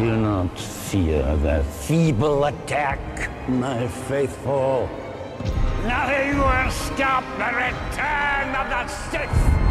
Do not fear their feeble attack, my faithful. Nothing will stop the return of the Sith!